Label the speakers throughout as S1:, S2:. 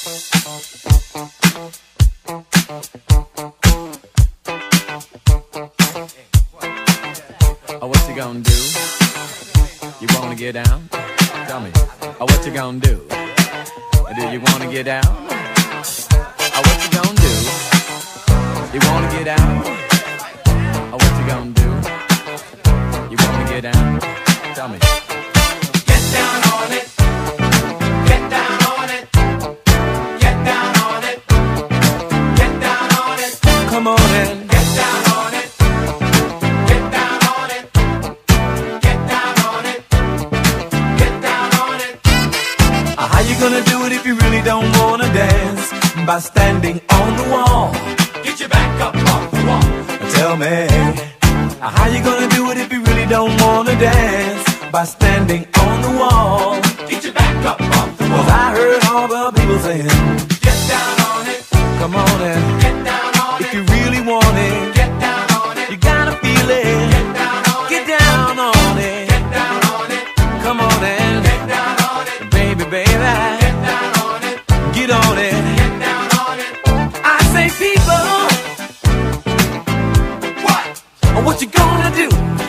S1: Oh, what you gonna do? You wanna get down? Tell me. Oh, what you gonna do? Do you wanna get down? Oh, what you gonna do? You wanna get down? Oh, what you gonna do? You wanna get down? Tell me.
S2: Get down on it. Get down on it. Get down on it. Get down on it.
S1: Come on in.
S2: Get down on it. Get down on it. Get down on it. Get down on it.
S3: How you gonna do it if you really don't wanna dance? By standing on the wall.
S2: Get your back up off the wall.
S3: Tell me, how you gonna do it if you really don't wanna dance? By standing on the wall.
S2: Get your back up off the wall.
S3: 'Cause I heard all the people saying,
S2: Get down on it.
S3: come on in.
S2: Get down on
S3: If
S2: it.
S3: you really want it,
S2: Get down on it.
S3: you gotta feel it.
S2: Get down on it.
S3: Get down on it.
S2: Get down on it.
S3: Come on in.
S2: Get down on it.
S3: Baby, baby,
S2: Get down on it.
S3: get on it.
S2: Get down on it.
S3: I say people,
S2: What?
S3: what you gonna do?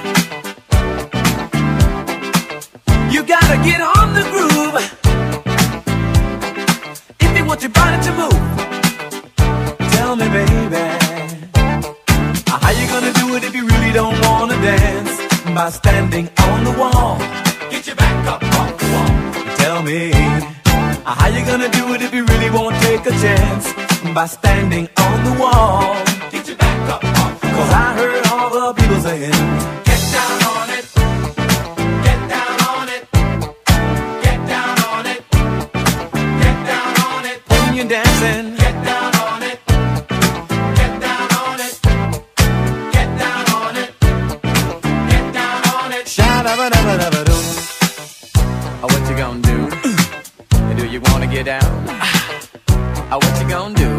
S3: You gotta get on the groove if you want your body to move. Tell me, baby, how you gonna do it if you really don't wanna dance? By standing on the wall.
S2: Get your back up off the wall.
S3: Tell me, how you gonna do it if you really won't take a chance? By standing on the wall.
S2: Get your back up off the
S3: 'Cause
S2: wall.
S3: I heard all the people saying,
S2: Get down on it. Get down on it. Get down on it. Get down on it.
S3: when you're dancing,
S2: Get down on it. Get down on it. Get down on it. Get down on it.
S3: sha-da-ba-da-ba-da-ba-doo.
S1: Oh, what you gonna do? Do you wanna get down? Oh, what you gonna do?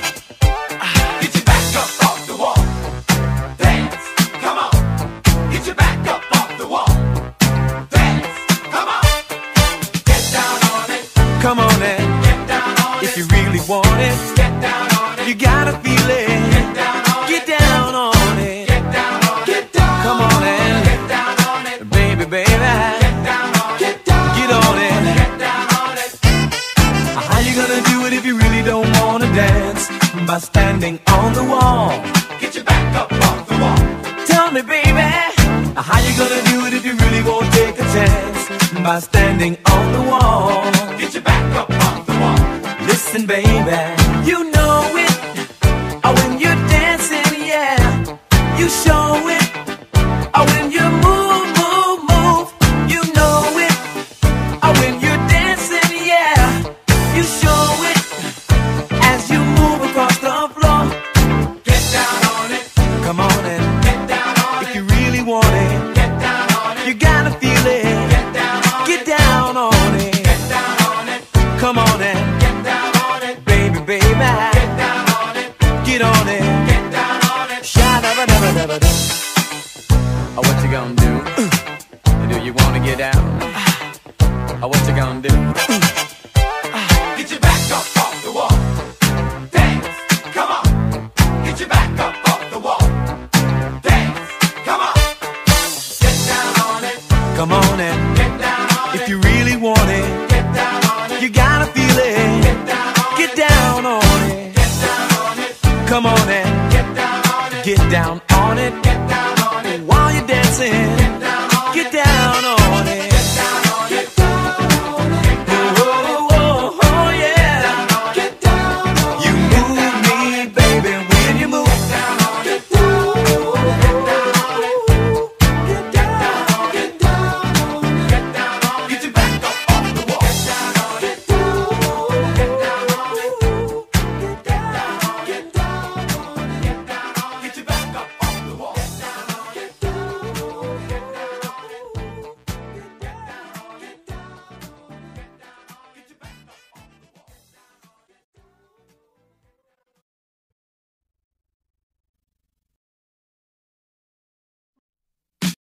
S2: Get your back up off the wall. Dance. Come on. Get your back up off the wall. Dance. Come on. Get down on it.
S3: Come on in,
S2: Get down on it.
S3: if you really want it,
S2: Get down on it.
S3: you gotta feel it.
S2: Get down on it.
S3: Get down on it.
S2: Get down on it. Get down.
S3: Come on in,
S2: Get down on it.
S3: baby, baby,
S2: Get down on it. Get down.
S3: get on it.
S2: Get down on it.
S3: How you gonna do it if you really don't wanna dance? By standing on the wall.
S2: Get your back up off the wall.
S3: Tell me, baby, how you gonna do it if you really won't take a chance? By standing on the wall.
S2: Get your back up off the wall.
S3: Listen, baby, you know it. When you're dancing, yeah, you show it. When you move, move, move, you know it. When you're dancing, yeah, you show it. As you move across the floor,
S2: Get down on it.
S3: come on in.
S2: Get down on
S3: If
S2: it.
S3: you really want it,
S2: Get down on it.
S3: you gotta feel it.
S2: Get down on
S3: Get
S2: it.
S3: down on it.
S2: Get down on it.
S3: Come on in,
S2: Get down on it.
S3: baby, baby,
S2: Get down on it.
S3: get on it.
S2: Get down on it.
S3: Sha-da-ba-da-ba-da-ba-doo.
S1: Oh, what you gonna do? Do you wanna get down? Oh, what you gonna do?
S2: Get your back up off the wall. Dance. Come on. Get your back up off the wall. Dance. Come on. Get down on it.
S3: Come on in,
S2: Get down on it.
S3: if you really want it,
S2: Get down on it.
S3: you gotta feel it.
S2: Get down on it.
S3: Get down on it.
S2: Get down on it.
S3: Come on in,
S2: Get down on it.
S3: get down